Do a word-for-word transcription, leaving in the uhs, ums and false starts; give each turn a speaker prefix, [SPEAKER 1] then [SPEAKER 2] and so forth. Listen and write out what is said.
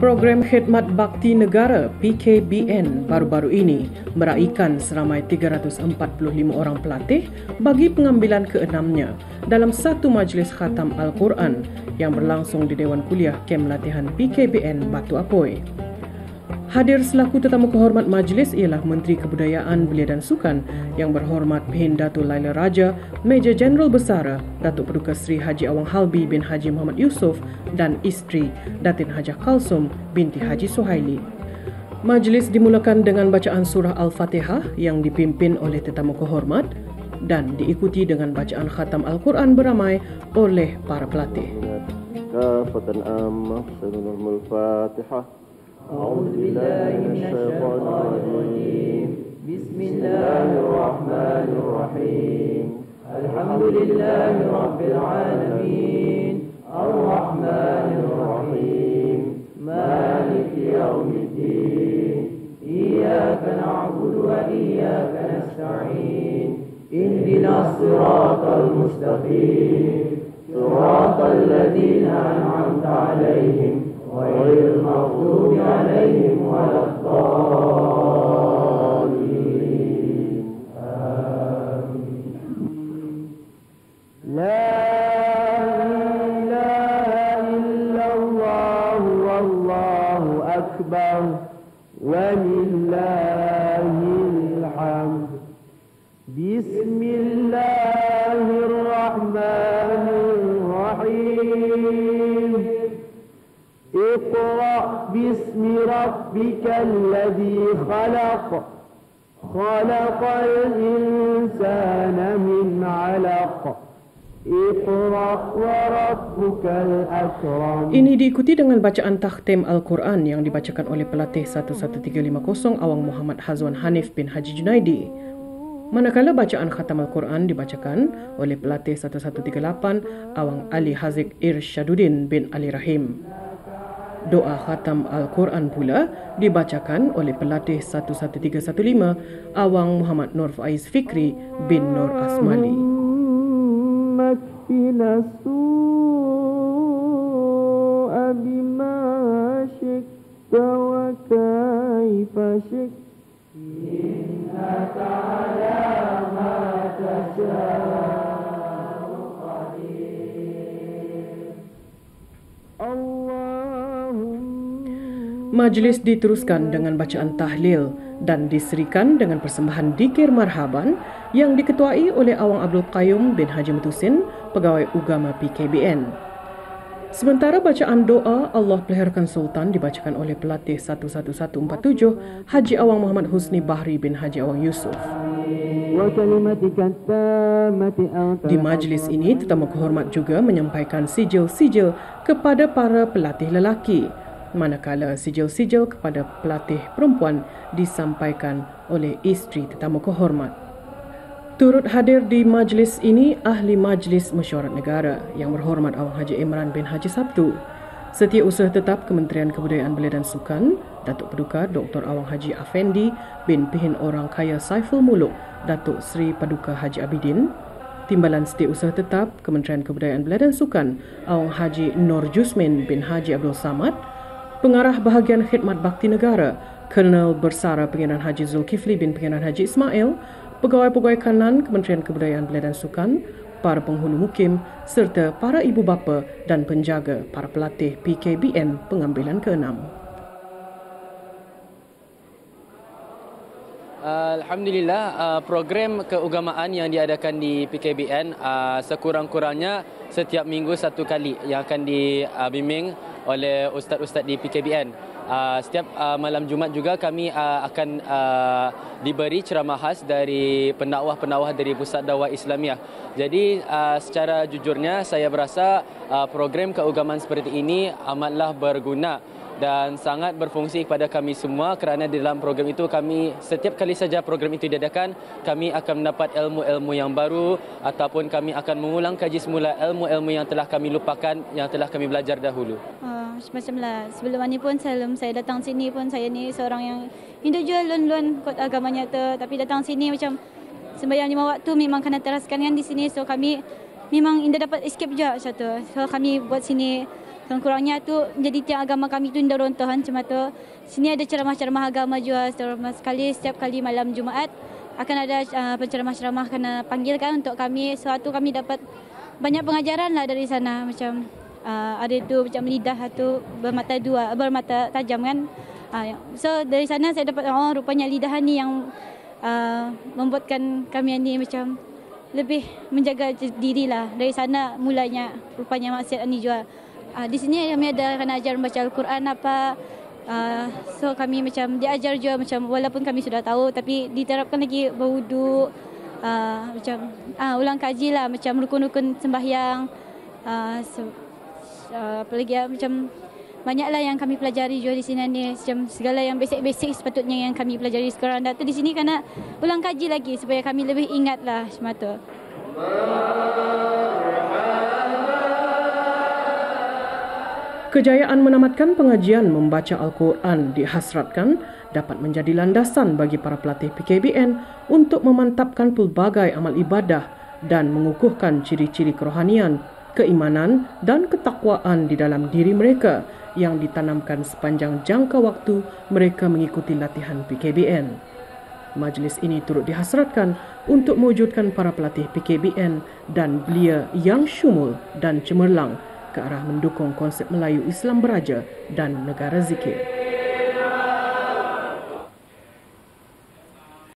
[SPEAKER 1] Program Khidmat Bakti Negara P K B N baru-baru ini meraikan seramai tiga ratus empat puluh lima orang pelatih bagi pengambilan keenamnya dalam satu majlis khatam Al-Quran yang berlangsung di Dewan Kuliah Kem Latihan P K B N Batu Apoi. Hadir selaku tetamu kehormat majlis ialah Menteri Kebudayaan, Belia dan Sukan Yang Berhormat Pehin Dato' Laila Raja, Major Jeneral Besara Datuk Paduka Seri Haji Awang Halbi bin Haji Muhammad Yusof dan isteri Datin Hajah Kalsum binti Haji Suhaili. Majlis dimulakan dengan bacaan surah Al-Fatihah yang dipimpin oleh tetamu kehormat dan diikuti dengan bacaan khatam Al-Quran beramai oleh para pelatih.
[SPEAKER 2] Kafatan amma sunul Fatihah. أعوذ بالله من الشيطان الرجيم بسم الله الرحمن الرحيم الحمد لله رب العالمين الرحمن الرحيم مالك يوم الدين إياك نعبد وإياك نستعين اهدنا الصراط المستقيم صراط الذين أنعمت عليهم غير المغضوب عليهم ولا الضالين آمين. لا إله إلا الله والله أكبر ولله الحمد. بسم الله الرحمن الرحيم. اقرأ باسم ربك الذي خلق خلق الإنسان من علق اقرأ وربك الأكرم.
[SPEAKER 1] Ini diikuti dengan bacaan takhtim Al-Quran yang dibacakan oleh pelatih seribu tiga ratus lima puluh Awang Muhammad Hazwan Hanif bin Haji Junaidi. Manakala bacaan khatam Al-Quran dibacakan oleh pelatih seribu tiga ratus lapan Awang Ali Haziq Irshaduddin bin Ali Rahim. Doa khatam Al-Quran pula dibacakan oleh pelatih seribu tiga ratus lima belas Awang Muhammad Nur Faiz Fikri bin Nur Asmali.
[SPEAKER 2] Makfina su'a bima syikta wa kaifa syikta innaka ala ma tasha'u qadir. Allah.
[SPEAKER 1] Majlis diteruskan dengan bacaan tahlil dan diserikan dengan persembahan dikir marhaban yang diketuai oleh Awang Abdul Qayyum bin Haji Mutusin, Pegawai Ugama P K B N. Sementara bacaan doa Allah Peliharakan Sultan dibacakan oleh pelatih seribu seratus empat puluh tujuh Haji Awang Muhammad Husni Bahri bin Haji Awang Yusof. Di majlis ini, tetamu kehormat juga menyampaikan sijil-sijil kepada para pelatih lelaki, manakala sijil-sijil kepada pelatih perempuan disampaikan oleh isteri tetamu kehormat. Turut hadir di majlis ini Ahli Majlis Mesyuarat Negara Yang Berhormat Awang Haji Imran bin Haji Sabtu, Setiausaha Tetap Kementerian Kebudayaan, Belia dan Sukan Datuk Paduka Doktor Awang Haji Afendi bin Pehin Orang Kaya Saiful Muluk Datuk Seri Paduka Haji Abidin, Timbalan Setiausaha Tetap Kementerian Kebudayaan, Belia dan Sukan Awang Haji Nur Jusmin bin Haji Abdul Samad, Pengarah Bahagian Khidmat Bakti Negara Kolonel Bersara Pengiran Haji Zulkifli bin Pengiran Haji Ismail, Pegawai-pegawai kanan Kementerian Kebudayaan, Belia dan Sukan, para penghulu mukim serta para ibu bapa dan penjaga para pelatih P K B N pengambilan keenam.
[SPEAKER 3] Alhamdulillah, program keagamaan yang diadakan di P K B N sekurang-kurangnya setiap minggu satu kali yang akan dibimbing oleh ustaz-ustaz di P K B N. Setiap malam Jumaat juga kami akan diberi ceramah khas dari pendakwah-pendakwah dari Pusat Dakwah Islamiah. Jadi secara jujurnya saya berasa program keagamaan seperti ini amatlah berguna dan sangat berfungsi kepada kami semua kerana di dalam program itu kami setiap kali saja program itu diadakan kami akan mendapat ilmu-ilmu yang baru ataupun kami akan mengulang kaji semula ilmu-ilmu yang telah kami lupakan, yang telah kami belajar dahulu.
[SPEAKER 4] Uh, macamlah sebelum ni pun sebelum saya datang sini pun saya ni seorang yang individual lun-lun kot agama nyata, tapi datang sini macam sembahyang lima waktu memang kena teraskan kan di sini, so kami memang indah dapat escape je macam tu. So kami buat sini kurang-kurangnya tu jadi tiang agama kami tu indah rontohan macam tu. Sini ada ceramah-ceramah agama juga sekali setiap kali malam Jumaat akan ada uh, penceramah-ceramah kena panggilkan untuk kami. Suatu kami dapat banyak pengajaran lah dari sana macam uh, ada tu macam lidah tu bermata dua bermata tajam kan. Uh, so dari sana saya dapat oh rupanya lidah ni yang uh, membuatkan kami ni macam lebih menjaga diri lah. Dari sana mulanya rupanya maksiat ni juga. Uh, di sini kami ada kena ajar membaca Al-Quran apa. Uh, so kami macam diajar juga macam walaupun kami sudah tahu tapi diterapkan lagi berwuduk, uh, macam uh, ulang kaji lah macam rukun-rukun sembahyang, uh, so, uh, apa lagi ya, macam banyaklah yang kami pelajari juga di sini ni macam segala yang basic-basic sepatutnya yang kami pelajari sekarang datu di sini kena ulang kaji lagi supaya kami lebih ingat lah semata.
[SPEAKER 1] Kejayaan menamatkan pengajian membaca Al-Quran dihasratkan dapat menjadi landasan bagi para pelatih P K B N untuk memantapkan pelbagai amal ibadah dan mengukuhkan ciri-ciri kerohanian, keimanan dan ketakwaan di dalam diri mereka yang ditanamkan sepanjang jangka waktu mereka mengikuti latihan P K B N. Majlis ini turut dihasratkan untuk mewujudkan para pelatih P K B N dan belia yang syumul dan cemerlang ke arah mendukung konsep Melayu Islam Beraja dan Negara Zikir.